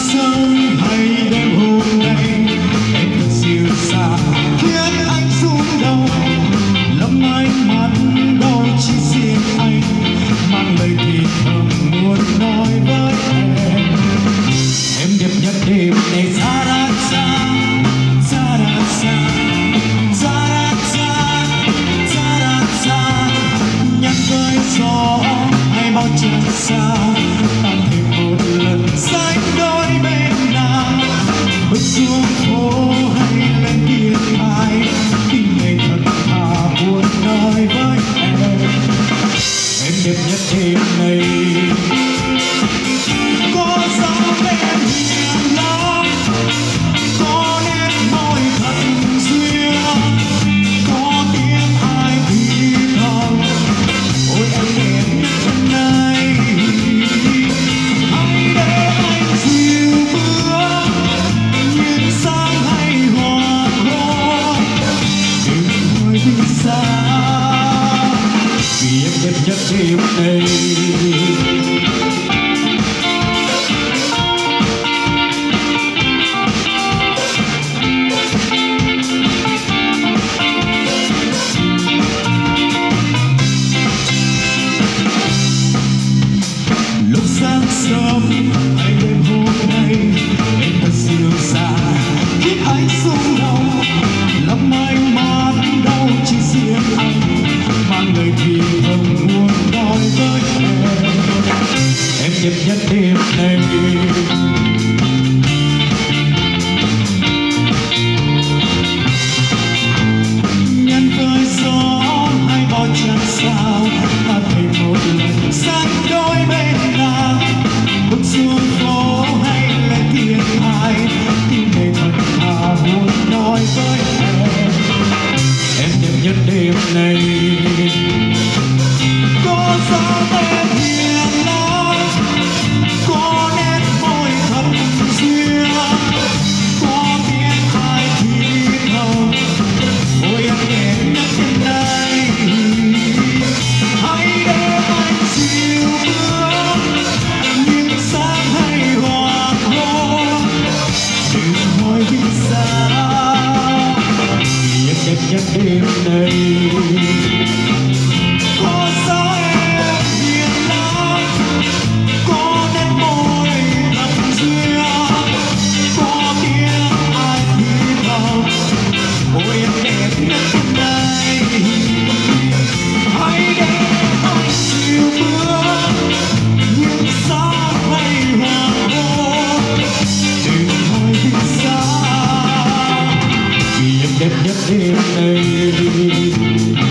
sớm hay đêm hôm nay em thật dịu dàng khiến anh rung động, lắm ánh mắt đâu chỉ riêng anh mang lời thì thầm muốn nói với em đẹp nhất đêm này. Ra ra ra ra ra ra ra ra ra ra ra nhắc với gió hay bao trời sao ta thêm một lần sánh đôi bên nào, bước xuống phố hay lên kia ai tình ngày thật thà buồn nói với em đẹp nhất đêm này. Có gió em hiền lắm, có nét môi thật duyên, có tiếng ai thì thầm ôi em đẹp nhất này. Hãy để anh dìu bước nhìn sáng hay hoàng hôn, đừng hỏi vì sao vì em đẹp nhất đêm này. Lúc sáng sớm hay đêm hôm nay em thật dịu dàng khiến anh rung động, lắm ánh mắt đâu chỉ riêng anh mang lời thì thầm muốn nói với em đẹp nhất đêm này. Nhân với gió hay bao trăng sao ta thấy một lần sánh đôi bên nào, bước xuống phố hay lên thiên hai tim này thật thà muốn nói với em đẹp nhất đêm này. Có gió em hiền lắm, có nét môi thật duyên, có tiếng ai thì thầm ôi em đẹp nhất đêm này. Hãy để anh dìu bước nhìn sáng hay hoàng hôn, đừng hỏi vì sao vì em đẹp nhất đêm này. Có gió em hiền lắm, có nét môi thật duyên, có tiếng ai thì thầm ôi em đẹp nhất đêm này. Hãy để anh dìu bước nhìn sáng hay hoàng hôn, đừng hỏi vì sao vì em đẹp nhất đêm này.